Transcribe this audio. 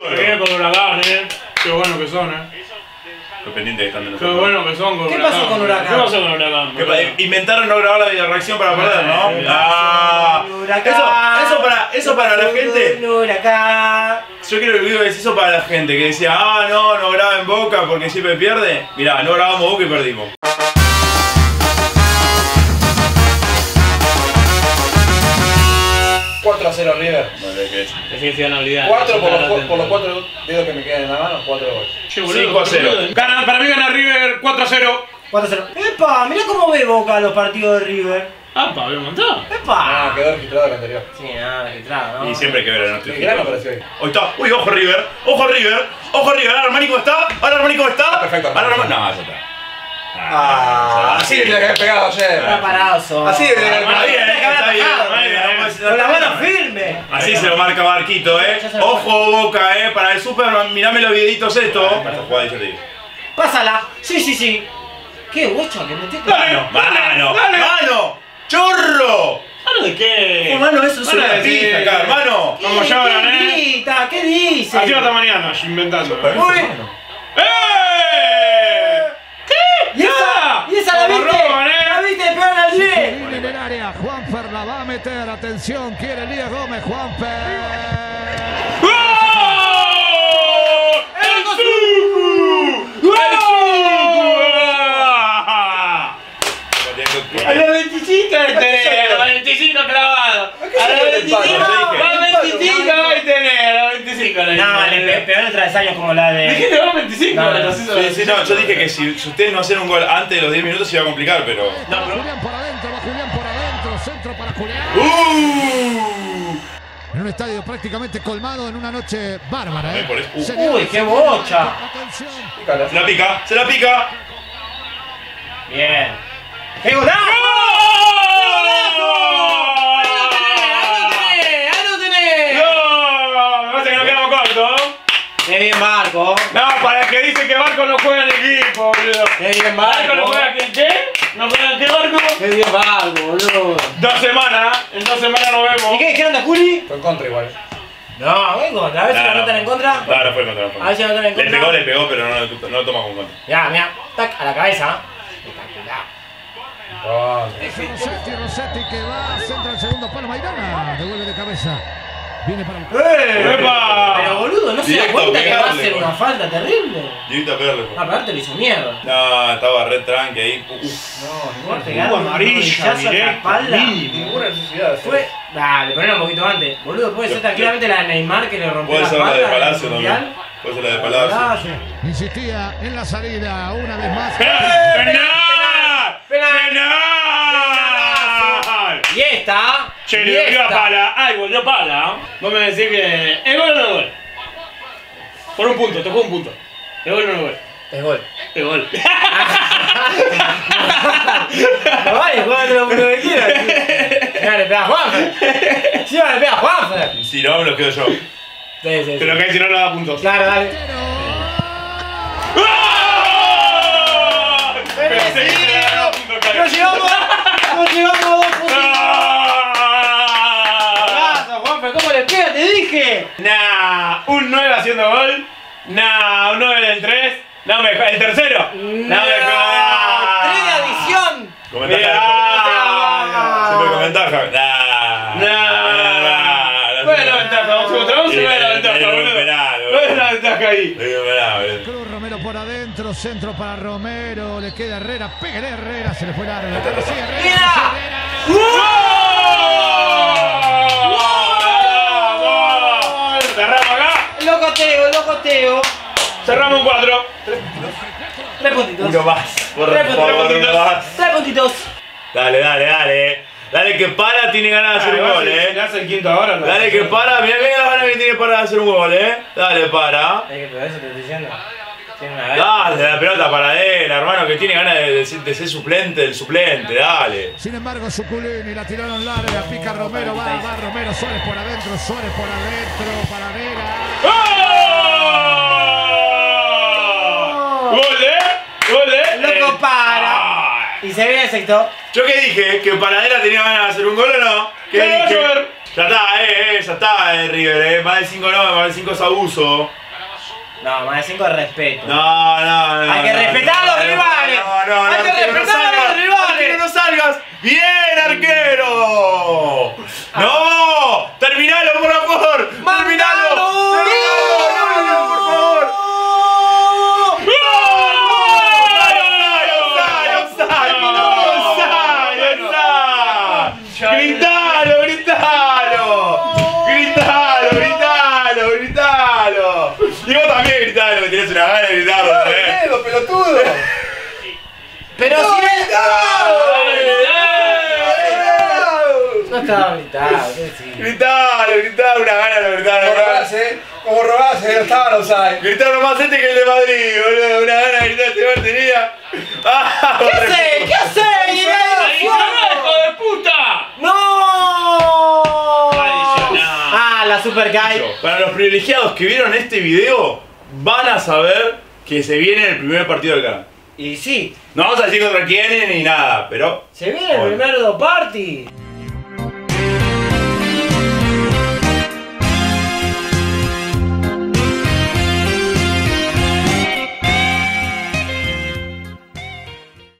Viene con Huracán, Qué bueno que son, Los pendientes que están de Qué nosotros. bueno que son con ¿Qué Huracán. pasó con Huracán? ¿Qué pasó con Huracán? Inventaron no grabar la videoreacción para perder, ¿no? Eso para la gente. Yo quiero que digo eso para la gente que decía, no graben Boca porque siempre pierde. Mirá, no grabamos Boca y perdimos. $4-0 River. Definición de habilidad. 4 por los 4 dedos que me quedan en la mano, 4 goles. 5-0. Para mí gana River 4-0. 4-0. ¡Epa! Mirá cómo ve Boca los partidos de River. ¡Apa! ¿Había un montón? ¡Epa! Quedó registrado el anterior. Sí, nada, registrado, ¿no? Y siempre hay que ver a nuestro Gran apareció ahí. Hoy está. Uy, ojo River. Ojo River. Ojo River. Ahora Armani cómo está. Ahora Armani cómo está. Perfecto. Ahora Armani. No, ya está. Así le tenía que haber pegado ayer. Está parado. Así le tenía que haber Está bien, pegado. Con la mano firme. Así se lo marca Barquito, Ojo Boca, para el Superman. Mirame los videitos esto. Para esta jugada yo te digo. Pásala. Sí. Qué bocha que metiste. ¡Mano! ¡Chorro! ¿Mano de qué? Hermano, eso es una pija acá, hermano. Como lloran, ¿Qué dice? Así va hasta mañana, inventando. ¿Y esa la viste? ¿La viste? Pegan al pie. En el área, Juanfer la va a meter, atención, quiere Elías Gómez, Juanfer. A los 25 de tener, a los 25 clavado. A los 25 de tener, a los 25. No, le pegó el travesaño como la de. Dijiste vos 25. No, yo dije que si ustedes no hacían un gol antes de los 10 minutos se iba a complicar, pero. Julián por adentro, va Julián por adentro, centro para Julián. En un estadio prácticamente colmado en una noche bárbara, Uy, qué bocha. Atención. Se la pica. Bien. ¡Qué golazo! ¡Ahí lo tenés! No, me parece que nos quedamos cortos. ¡Qué bien Barco! No, para el que dice que Barco no juega en equipo, boludo. ¡Qué bien ¿Barco no juega en qué? ¿No juega en qué Barco? ¡Qué bien Barco, boludo! 2 semanas, en 2 semanas nos vemos. ¿Y qué dijeron de Juli? Fue en contra igual. No, vengo, a ver si lo anotan en contra. No, no fue en contra. A ver si lo anotan en contra. Le pegó, pero no lo toma con contra. Mirá, tac, a la cabeza. Espectacular. Rossetti que va, centra el segundo palo, Maidana, devuelve de cabeza. Viene para el... ¡Epa! Pero boludo, ¿no se da Directo, cuenta que va a pegarle, ser una falta terrible? Divita a pegarle. Aparte le hizo mierda. No, estaba re tranqui ahí. No, pegarle un amarilla, amarilla a la espalda. Ninguna necesidad de hacer Fue. eso. Dale, ponelo un poquito antes. Boludo, puede ser tranquilamente la de Neymar que le rompió Puede la ser la de espalda. Palacio también. Puede ser la de Palacio. Insistía en la salida una vez más. ¡Penal! ¡Penal! Y esta. Che, le volvió a pala. Ay, volvió a pala. Vos me decís que. ¿Es gol o no es gol? Por un punto, te juego un punto. ¿Es gol o no es gol? Es gol. Es gol. No vale, jugate lo que quieras. Mira, le pega a Juanfer. Sí, le pega a Juanfer. Si no, me lo quedo yo. Sí. Pero que si no, no da puntos. Claro, dale. Pensé que se le daba puntos, claro. Nos llevamos a 2 puntos. Juanfer, ¿cómo le pega? Te dije. Nah, un 9 haciendo gol. Nah, un 9 del 3. No me el tercero. No me jodas. 3 de adición. Con ventaja. Siempre con ventaja. Buena ventaja, vamos a ver la ventaja, boludo. Buena ventaja ahí. Cruz Romero por adentro, centro para Romero, le queda Herrera, pégale Herrera, se le fue largo. Sí, Herrera. Cerramos acá. Locoteo. Cerramos un 4. 3 puntitos. Uno más. Por favor, uno más. 3 puntitos. Dale. Dale que para, tiene ganas de hacer un gol, ¿Le hace el quinto ahora? No. Dale que para, mirá las ganas que tiene para hacer un gol, Dale, para. Pero eso te estoy diciendo. Tiene una Dale, la pelota para él, hermano, que tiene ganas de ser suplente del suplente, dale. Sin embargo, Suculini la tiraron larga, pica Romero, va Romero, Suárez por adentro, para Vera. ¡Gol, Loco para. Y se viene el sector. ¿Yo qué dije? ¿Que Paradela tenía ganas de hacer un gol o no? ¿Qué va a dije? llover. Ya está, River, más de 5 no, más de 5 es abuso. No, más de 5 es respeto. No. Hay que respetar a los rivales. Hay que respetar a los rivales. ¡No salgas! ¡Bien, arquero! ¡No! ¡Terminalo, por favor! ¡Terminalo! ¡No, por favor! ¡Gritalo! Y vos también gritalo, que tenés una gana de gritarlo, ¡No, pelotudo! Pero si no estaba gritado, ¿qué decís? Gritalo, una gana de gritarlo. Como robase, no estaban offside. Gritaron más que el de Madrid, boludo, una gana de gritar este tenía. ¿Qué hace? ¡Hijo de puta! ¡No! Adicional. La Super Guy. Para los privilegiados que vieron este video, van a saber que se viene el primer partido del canal. Y sí, No vamos a decir contra quién ni nada, pero... se viene el primer do party.